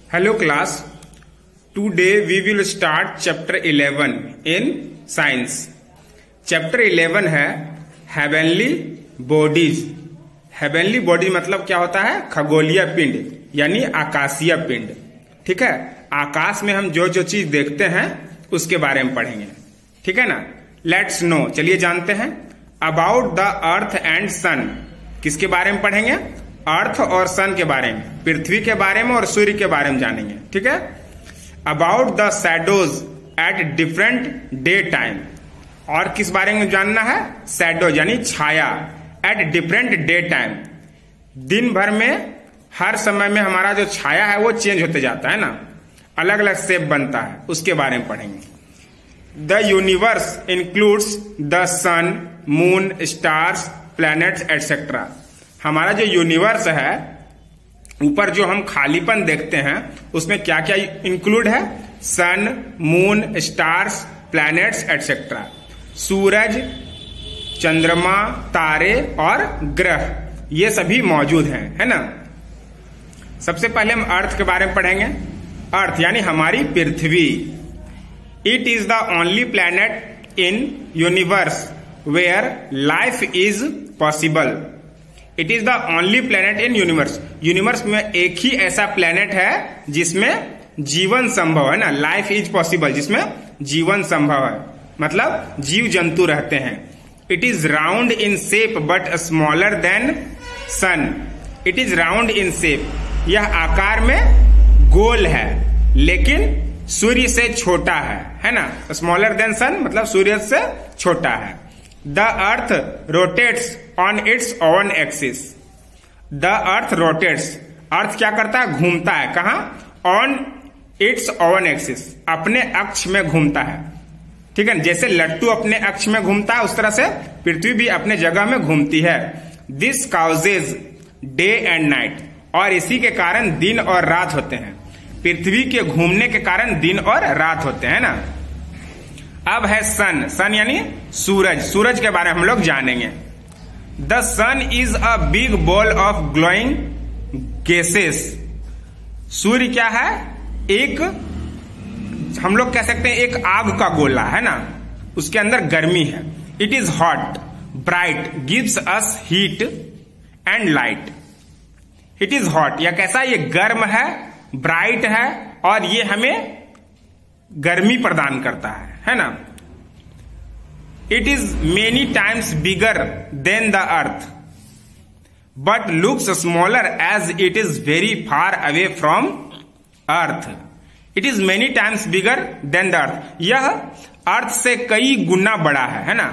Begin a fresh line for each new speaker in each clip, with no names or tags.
Hello class, today we will start chapter 11 in science. Chapter 11 है heavenly bodies. Heavenly body मतलब क्या होता है? खगोलीय पिंड यानी आकाशीय पिंड. ठीक है, आकाश में हम जो जो चीज देखते हैं उसके बारे में पढ़ेंगे. ठीक है ना. लेट्स नो, चलिए जानते हैं. About the earth and sun. किसके बारे में पढ़ेंगे? अर्थ और सन के बारे में, पृथ्वी के बारे में और सूर्य के बारे में जानेंगे. ठीक है. About the shadows at different day time. और किस बारे में जानना है? शैडो यानी छाया. एट डिफरेंट डे टाइम, दिन भर में हर समय में हमारा जो छाया है वो चेंज होते जाता है ना, अलग अलग शेप बनता है, उसके बारे में पढ़ेंगे. The universe includes the sun, moon, stars, planets etcetera. हमारा जो यूनिवर्स है, ऊपर जो हम खालीपन देखते हैं, उसमें क्या क्या इंक्लूड है? Sun, moon, stars, planets etcetera. सूरज, चंद्रमा, तारे और ग्रह, ये सभी मौजूद हैं, है ना. सबसे पहले हम अर्थ के बारे में पढ़ेंगे. अर्थ यानी हमारी पृथ्वी. It is the only planet in universe where life is possible. It is the only planet in universe. Universe में एक ही ऐसा प्लेनेट है जिसमें जीवन संभव है ना. लाइफ इज पॉसिबल, जिसमें जीवन संभव है, मतलब जीव जंतु रहते हैं. It is round in shape but smaller than sun. It is round in shape, यह आकार में गोल है लेकिन सूर्य से छोटा है ना. स्मॉलर देन सन मतलब सूर्य से छोटा है. The earth rotates on its own axis. The earth rotates. अर्थ क्या करता है? घूमता है. कहा? On its own axis. अपने अक्ष में घूमता है. ठीक है, जैसे लट्टू अपने अक्ष में घूमता है उस तरह से पृथ्वी भी अपने जगह में घूमती है. This causes day and night. और इसी के कारण दिन और रात होते हैं. पृथ्वी के घूमने के कारण दिन और रात होते हैं ना. अब है सन. सन यानी सूरज. सूरज के बारे में हम लोग जानेंगे. The sun is a big ball of glowing gases. सूर्य क्या है? एक, हम लोग कह सकते हैं एक आग का गोला है ना, उसके अंदर गर्मी है. It is hot, bright, gives us heat and light. It is hot, यह कैसा? ये गर्म है, ब्राइट है और ये हमें गर्मी प्रदान करता है ना. It is many times bigger than the earth but looks smaller as it is very far away from earth. It is many times bigger than the earth. यह अर्थ से कई गुना बड़ा है ना.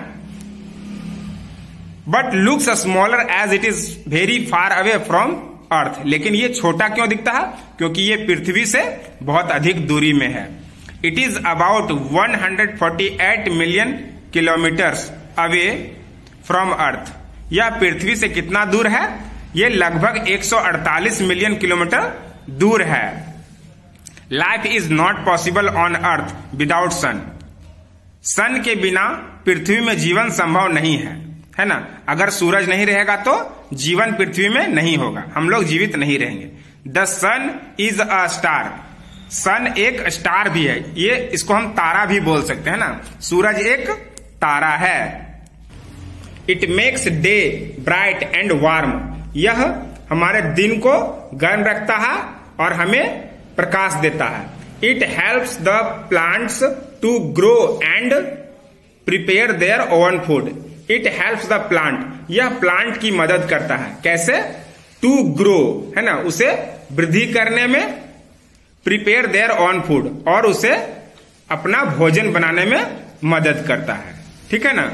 But looks smaller as it is very far away from earth. लेकिन ये छोटा क्यों दिखता है? क्योंकि ये पृथ्वी से बहुत अधिक दूरी में है. It is about 148 million kilometers away from Earth. यह पृथ्वी से कितना दूर है? यह लगभग 148 मिलियन किलोमीटर दूर है. Life is not possible on Earth without sun. सन के बिना पृथ्वी में जीवन संभव नहीं है ना. अगर सूरज नहीं रहेगा तो जीवन पृथ्वी में नहीं होगा, हम लोग जीवित नहीं रहेंगे. The sun is a star. सन एक स्टार भी है. ये इसको हम तारा भी बोल सकते हैं ना. सूरज एक तारा है. It makes day bright and warm. यह हमारे दिन को गर्म रखता है और हमें प्रकाश देता है. It helps the plants to grow and prepare their own food. It helps the plant, यह प्लांट की मदद करता है. कैसे? टू ग्रो है ना, उसे वृद्धि करने में, प्रिपेयर देयर ऑन फूड, और उसे अपना भोजन बनाने में मदद करता है. ठीक है ना.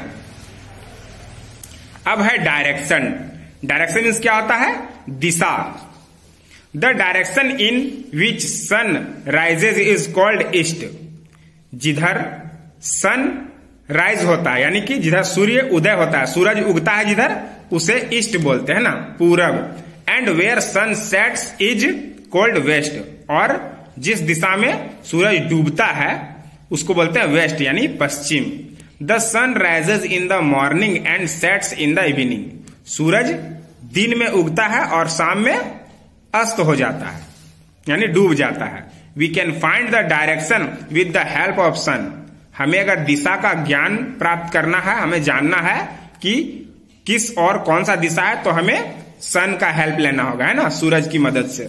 अब है डायरेक्शन. डायरेक्शन मीन्स क्या होता है? दिशा. The direction in which sun rises is called east. जिधर सन राइज होता है यानी कि जिधर सूर्य उदय होता है, सूरज उगता है जिधर, उसे ईस्ट बोलते हैं ना, पूरब. And where sun sets is called west. और जिस दिशा में सूरज डूबता है उसको बोलते हैं वेस्ट यानी पश्चिम. The sun rises in the morning and sets in the evening. सूरज दिन में उगता है और शाम में अस्त हो जाता है. यानी डूब जाता है। We can find the direction with the help of sun. हमें अगर दिशा का ज्ञान प्राप्त करना है, हमें जानना है कि किस और कौन सा दिशा है, तो हमें सन का हेल्प लेना होगा, है ना, सूरज की मदद से।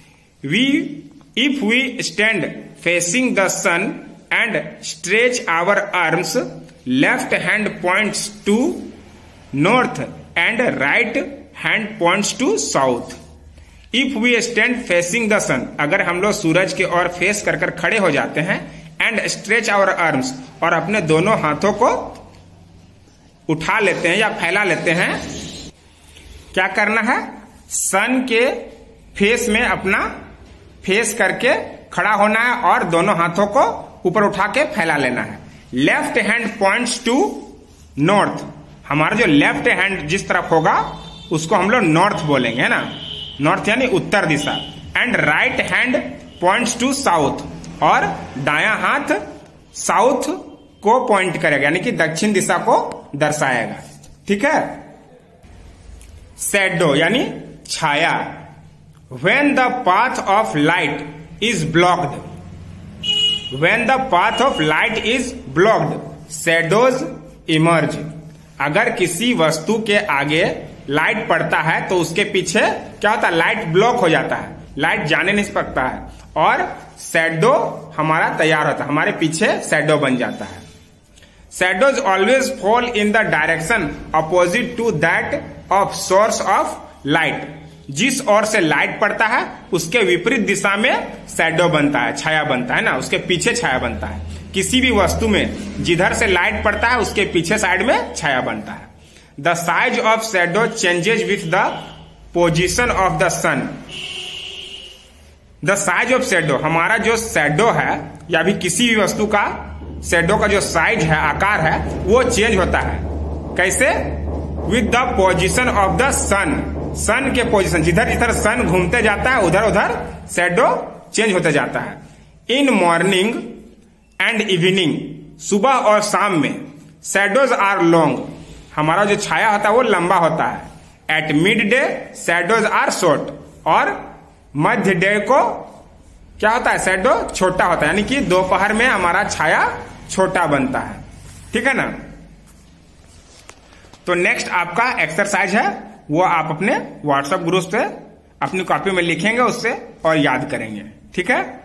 If we stand facing the sun and stretch our arms, left hand points to north and right hand points to south. If we stand facing the sun, अगर हम लोग सूरज की ओर फेस कर खड़े हो जाते हैं, एंड स्ट्रेच आवर आर्म्स, और अपने दोनों हाथों को उठा लेते हैं या फैला लेते हैं, क्या करना है, सन के फेस में अपना फेस करके खड़ा होना है और दोनों हाथों को ऊपर उठा के फैला लेना है। Left hand points to north, हमारा जो लेफ्ट हैंड जिस तरफ होगा उसको हम लोग नॉर्थ बोलेंगे, है ना, नॉर्थ यानी उत्तर दिशा। And right hand points to south, और दायां हाथ साउथ को पॉइंट करेगा, यानी कि दक्षिण दिशा को दर्शाएगा। ठीक है। शैडो यानी छाया। When the path of light is blocked, when the path of light is blocked, shadows emerge. अगर किसी वस्तु के आगे लाइट पड़ता है तो उसके पीछे क्या होता है, लाइट ब्लॉक हो जाता है, लाइट जाने नहीं सकता है, और शैडो हमारा तैयार होता है, हमारे पीछे शैडो बन जाता है। Shadows always fall in the direction opposite to that of source of light. जिस ओर से लाइट पड़ता है उसके विपरीत दिशा में शैडो बनता है, छाया बनता है ना, उसके पीछे छाया बनता है। किसी भी वस्तु में जिधर से लाइट पड़ता है उसके पीछे साइड में छाया बनता है। The size of shadow changes with the position of the sun. The size of shadow, हमारा जो शैडो है या भी किसी भी वस्तु का शैडो का जो साइज है, आकार है, वो चेंज होता है। कैसे? With the position of the sun. Sun के पोजिशन, जिधर जिधर सन घूमते जाता है उधर उधर शैडो चेंज होते जाता है। इन मॉर्निंग एंड इवनिंग, सुबह और शाम में शैडोज आर लॉन्ग, हमारा जो छाया होता है वो लंबा होता है। At mid day shadows are short, और मध्य डे को क्या होता है, शैडो छोटा होता है, यानी कि दोपहर में हमारा छाया छोटा बनता है। ठीक है ना। तो नेक्स्ट आपका एक्सरसाइज है, वो आप अपने व्हाट्सएप ग्रुप से अपनी कॉपी में लिखेंगे उससे और याद करेंगे। ठीक है।